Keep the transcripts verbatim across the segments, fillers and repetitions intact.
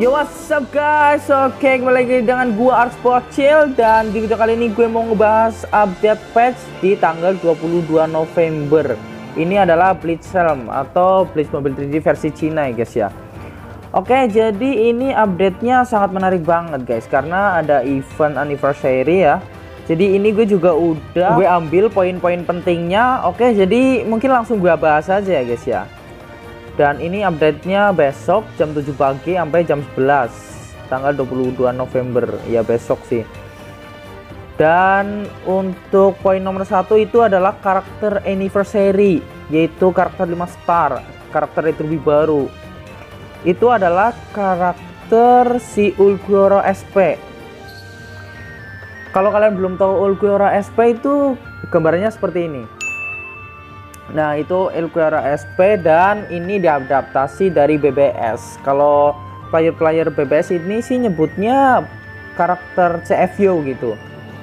Yo, what's up guys? Oke, kembali lagi dengan gua Ars Bocil. Dan di video kali ini gue mau ngebahas update patch di tanggal dua puluh dua November. Ini adalah Blitz Realm atau Blitz Mobile tiga D versi Cina ya guys ya. Oke, jadi ini update-nya sangat menarik banget guys, karena ada event anniversary ya. Jadi ini gue juga udah gue ambil poin-poin pentingnya. Oke, jadi mungkin langsung gue bahas aja ya guys ya. Dan ini update-nya besok jam tujuh pagi sampai jam sebelas tanggal dua puluh dua November ya, besok sih. Dan untuk poin nomor satu itu adalah karakter anniversary, yaitu karakter lima star, karakter retrubie baru. Itu adalah karakter si Ulquiorra S P. Kalau kalian belum tahu Ulquiorra S P itu gambarnya seperti ini. Nah, itu Ulquiorra S P dan ini diadaptasi dari B B S. Kalau player-player B B S ini sih nyebutnya karakter C F U gitu.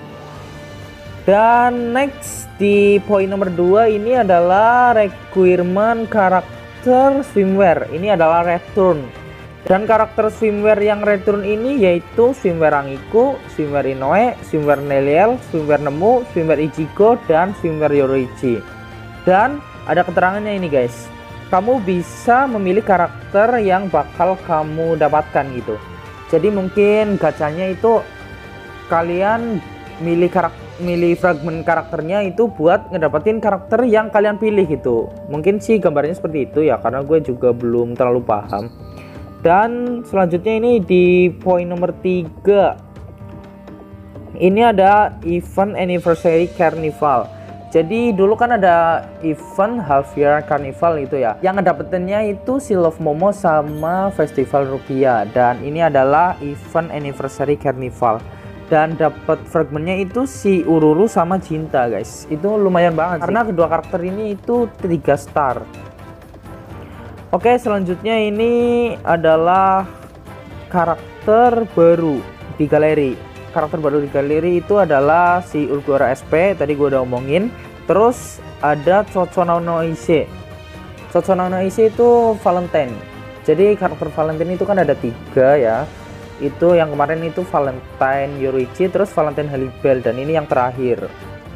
Dan next di poin nomor dua ini adalah requirement karakter swimwear. Ini adalah return. Dan karakter swimwear yang return ini yaitu swimwear Angiko, swimwear Inoue, swimwear Neliel, swimwear Nemu, swimwear Ichigo, dan swimwear Yoruichi. Dan ada keterangannya ini guys, kamu bisa memilih karakter yang bakal kamu dapatkan gitu. Jadi mungkin gacanya itu kalian milih karakter, milih fragmen karakternya itu buat ngedapetin karakter yang kalian pilih gitu. Mungkin sih gambarnya seperti itu ya, karena gue juga belum terlalu paham. Dan selanjutnya ini di poin nomor tiga, ini ada event anniversary carnival. Jadi dulu kan ada event half year carnival itu ya, yang ngedapetinnya itu si Love Momo sama Festival Rupiah. Dan ini adalah event anniversary carnival, dan dapat fragmennya itu si Ururu sama Jinta guys. Itu lumayan banget karena sih, kedua karakter ini itu tiga star. Oke, selanjutnya ini adalah karakter baru di galeri. Karakter baru di galeri itu adalah si Ulquiorra S P, tadi gue udah omongin. Terus ada Coconainoise. Coconainoise itu Valentine. Jadi karakter Valentine itu kan ada tiga ya. Itu yang kemarin itu Valentine Yoruichi, terus Valentine Halibel, dan ini yang terakhir.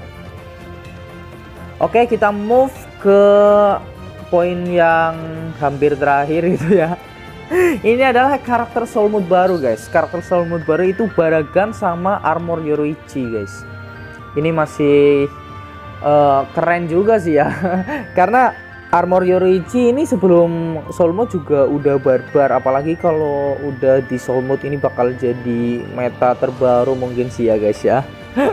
Oke, kita move ke poin yang hampir terakhir itu ya. Ini adalah karakter soul mode baru guys. Karakter soul mode baru itu Baragan sama armor Yoruichi guys. Ini masih uh, keren juga sih ya. Karena armor Yoruichi ini sebelum soul mode juga udah barbar. Apalagi kalau udah di soul mode ini bakal jadi meta terbaru mungkin sih ya guys ya.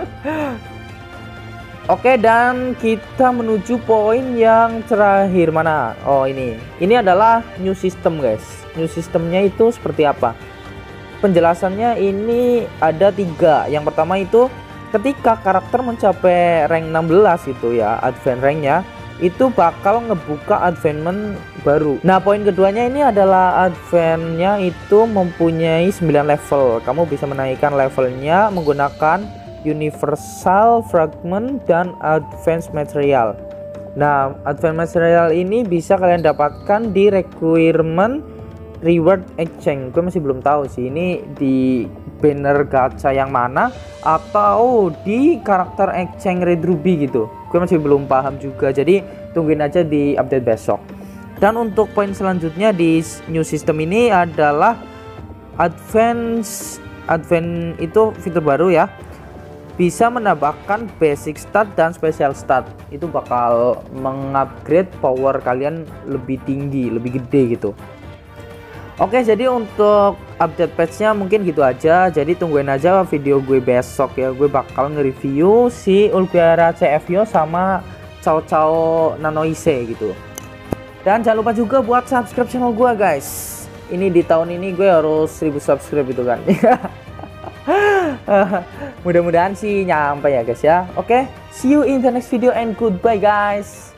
Oke, dan kita menuju poin yang terakhir. Mana? Oh, ini. Ini adalah new system guys. New systemnya itu seperti apa? Penjelasannya ini ada tiga. Yang pertama itu ketika karakter mencapai rank enam belas itu ya, advance ranknya, itu bakal ngebuka advancement baru. Nah, poin keduanya ini adalah advance-nya itu mempunyai sembilan level. Kamu bisa menaikkan levelnya menggunakan Universal Fragment dan Advanced Material. Nah, Advanced Material ini bisa kalian dapatkan di requirement reward exchange. Gue masih belum tahu sih ini di banner gacha yang mana atau di karakter exchange Red Ruby gitu. Gue masih belum paham juga. Jadi tungguin aja di update besok. Dan untuk poin selanjutnya di new system ini adalah Advance Advance itu fitur baru ya. Bisa menambahkan basic stat dan special stat. Itu bakal mengupgrade power kalian lebih tinggi, lebih gede gitu. Oke, jadi untuk update patchnya mungkin gitu aja. Jadi tungguin aja video gue besok ya. Gue bakal nge-review si Ulquiorra C F U sama Cao Cao Nanoise gitu. Dan jangan lupa juga buat subscribe channel gue guys. Ini di tahun ini gue harus seribu subscribe itu kan. Mudah-mudahan sih nyampe ya guys ya. Oke, see you in the next video and goodbye guys.